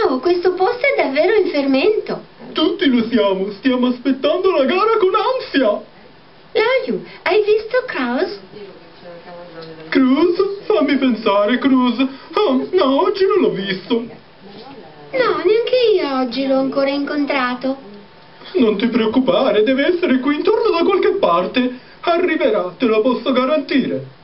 No, questo posto è davvero in fermento. Tutti lo siamo, stiamo aspettando la gara con ansia. Laju, hai visto Kraus? Cruz? Fammi pensare, Cruz. Oh, no, oggi non l'ho visto. No, neanche io oggi l'ho ancora incontrato. Non ti preoccupare, deve essere qui intorno da qualche parte. Arriverà, te lo posso garantire.